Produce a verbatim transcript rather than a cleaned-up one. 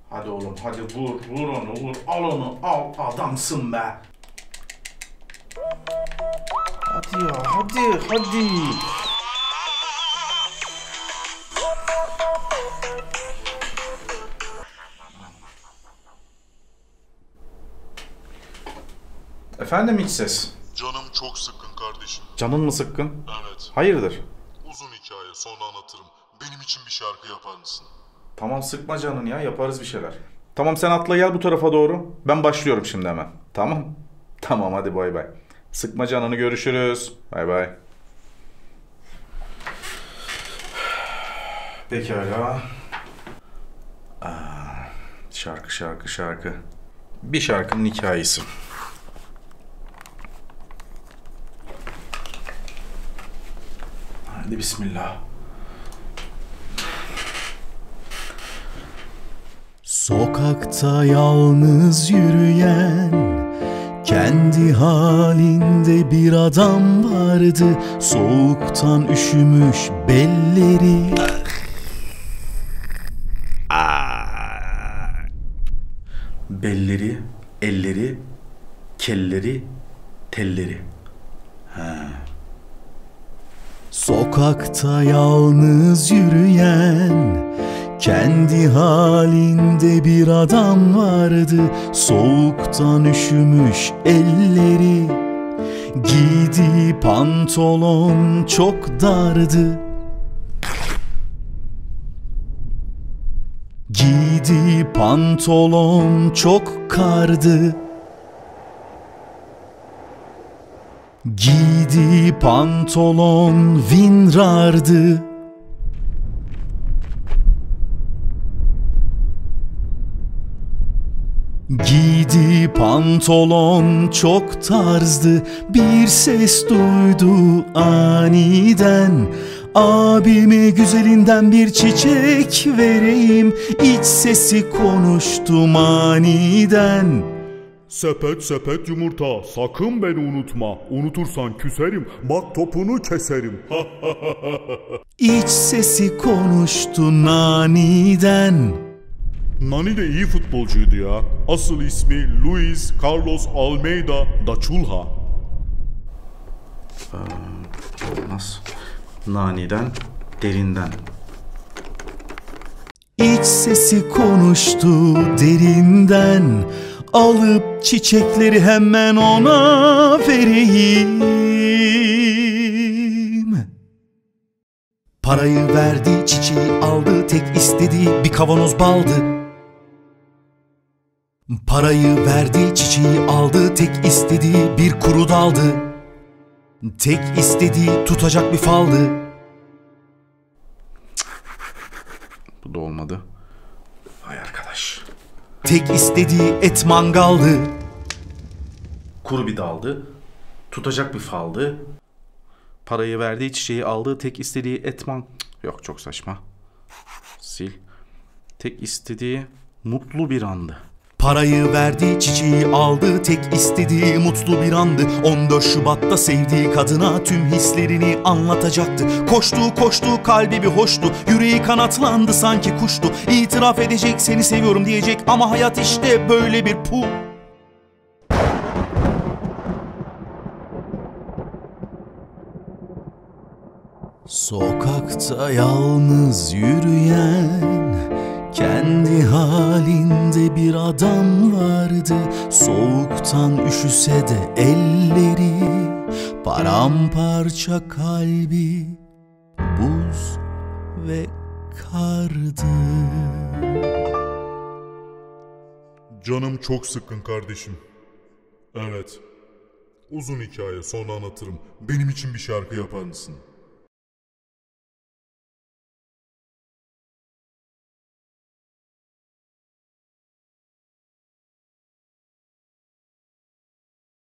Hadi oğlum hadi vur vur onu vur. Al onu al, adamsın be. Hadi ya hadi hadi. Efendim hiç ses. Canım çok sıkkın kardeşim. Canın mı sıkkın? Evet. Hayırdır? Uzun hikaye, sonra anlatırım. Benim için bir şarkı yapar mısın? Tamam sıkma canını ya, yaparız bir şeyler. Tamam sen atla gel bu tarafa doğru. Ben başlıyorum şimdi hemen. Tamam. Tamam hadi bay bay. Sıkma canını, görüşürüz. Bay bay. Pekala. Aa, şarkı şarkı şarkı. Bir şarkının hikayesi. Hadi bismillah. Sokakta yalnız yürüyen, kendi halinde bir adam vardı. Soğuktan üşümüş belleri. Belleri, elleri, kelleri, telleri. Ha. Sokakta yalnız yürüyen, kendi halinde bir adam vardı. Soğuktan üşümüş elleri, giydiği pantolon çok dardı. Giydiği pantolon çok kardı. Giydiği pantolon vinrardı. Giydiği pantolon çok tarzdı. Bir ses duydu aniden, abime güzelinden bir çiçek vereyim. İç sesi konuştu maniden. Sepet sepet yumurta, sakın beni unutma. Unutursan küserim, bak topunu keserim. İç sesi konuştu naniden. Nani de iyi futbolcuydu ya. Asıl ismi Luis Carlos Almeida da Chulha. Ee, olmaz. Naniden, derinden. İç sesi konuştu derinden. Alıp çiçekleri hemen ona vereyim. Parayı verdi, çiçeği aldı, tek istediği bir kavanoz baldı. Parayı verdi, çiçeği aldı, tek istediği bir kuru daldı. Tek istediği tutacak bir faldı. Bu da olmadı. Vay arkadaş. Tek istediği et mangaldı. Kuru bir daldı. Tutacak bir faldı. Parayı verdiği çiçeği aldığı tek istediği etman... Yok çok saçma. Sil. Tek istediği mutlu bir andı. Parayı verdi, çiçeği aldı, tek istediği mutlu bir andı. on dört Şubat'ta sevdiği kadına tüm hislerini anlatacaktı. Koştu koştu, kalbi bir hoştu, yüreği kanatlandı sanki kuştu. İtiraf edecek, seni seviyorum diyecek ama hayat işte böyle bir pu. Sokakta yalnız yürüyen, kendi halinde bir adam vardı. Soğuktan üşüse de elleri, paramparça kalbi buz ve kardı. Canım çok sıkkın kardeşim. Evet. Uzun hikaye, sonra anlatırım. Benim için bir şarkı yapar mısın?